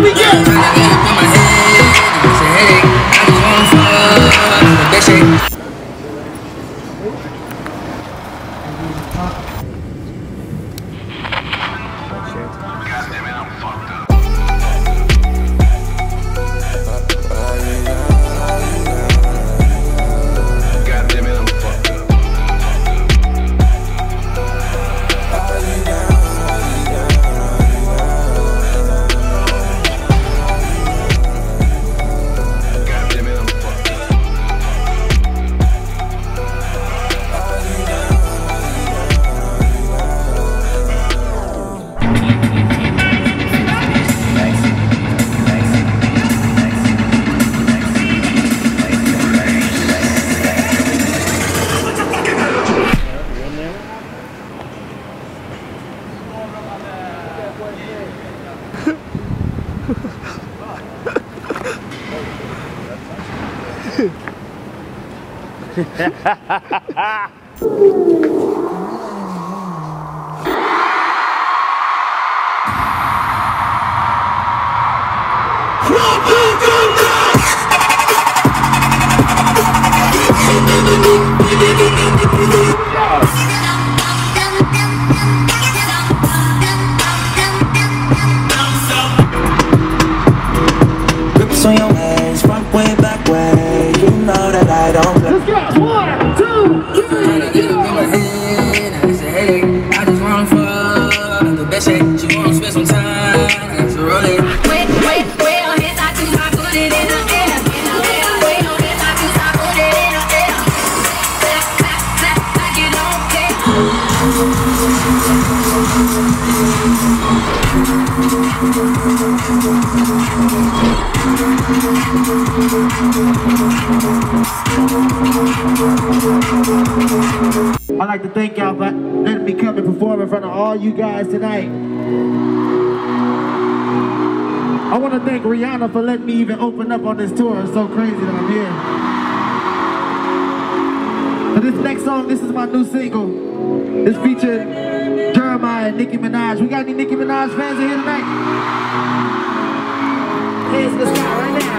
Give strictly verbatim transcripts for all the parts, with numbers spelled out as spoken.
we go. Trying to get up in my head, it's a headache. I just wanna fuck the best shit. Grips on your hands, front way, back way. You know that I don't. Let's go. One, two, three. Trying to get up in my head, it's a headache. I just wanna fuck the best shit. She wanna spend some time, so roll it. Wait, wait, wait on his side, I put it in the air. Wait on his side, I put it in the air. Clap, clap, clap, like you don't care. I'd like to thank y'all for letting me come and perform in front of all you guys tonight. I want to thank Rihanna for letting me even open up on this tour. It's so crazy that I'm here. For this next song, this is my new single. It's featured Jeremiah and Nicki Minaj. We got any Nicki Minaj fans in here tonight? Hands to the sky right now.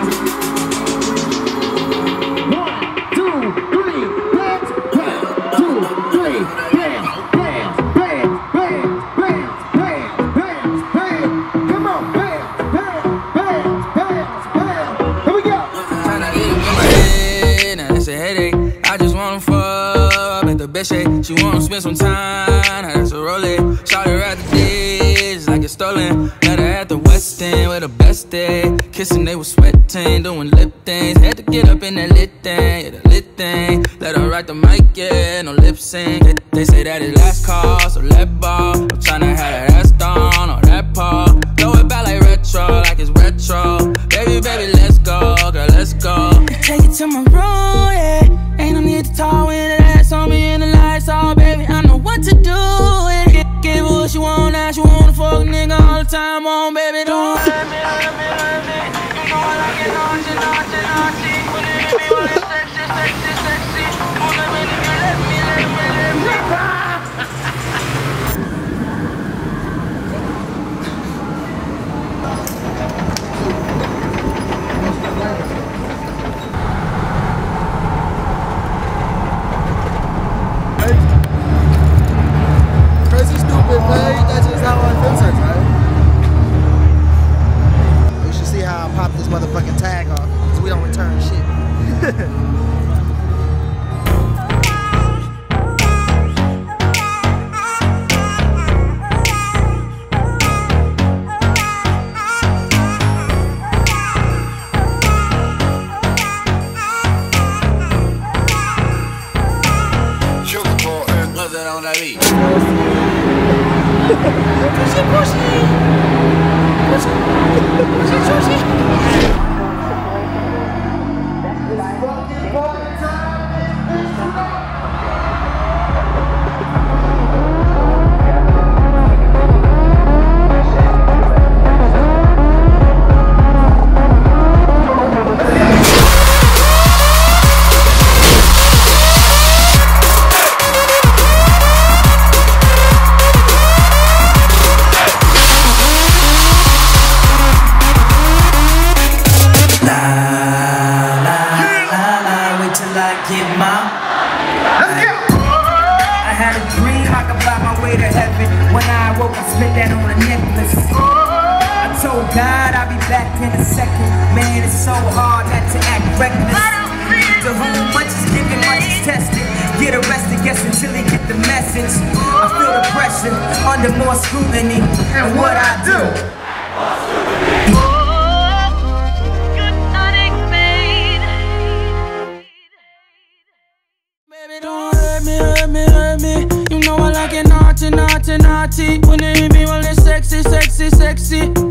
One, two, three, dance, one, two, three, dance, dance, dance, dance, dance, dance, dance, dance. Come on, dance, dance, dance, dance, dance. Here we go. Trying to get up in my head, now it's a headache. I just wanna fuck with the best shit. She wanna spend some time, now that's a roll it. Shout her out the days like it's stolen. Met her at the West End with the best day. Kissing, they was sweating, doing lip things. Had to get up in that lit thing, yeah, the lit thing. Let her write the mic, yeah, no lip sync. They, they say that it's last call, so let ball. I'm tryna have that ass down on that paw. Blow it back like retro, like it's retro. Baby, baby, let's go, girl, let's go. Take it to my room, yeah. Ain't no need to talk when that ass on me and the lights off, baby. I know what to do. Yeah. Give, give her what she want, now she wanna fuck a nigga all the time on, baby. Don't let me, let me, let me. You know I like it naughty, naughty, naughty. Put it in me when it's sexy, sexy, sexy. Move it when you let me, let me, let me. Crazy stupid, man. That's just how I feel sometimes. You should see how I pop this motherfucking tag off, because we don't return shit. What's that on that beat? Pussy, pussy. Pussy, pussy, pussy. not, I'll be back in a second. Man, it's so hard not to act reckless. To whom much is given, much is tested. Get arrested, guess until he get the message. I feel the pressure under more scrutiny. And what I do? Baby, don't hurt me, hurt me, hurt me. You know I like it naughty, naughty, naughty. When they hit me, well, it's sexy, sexy, sexy.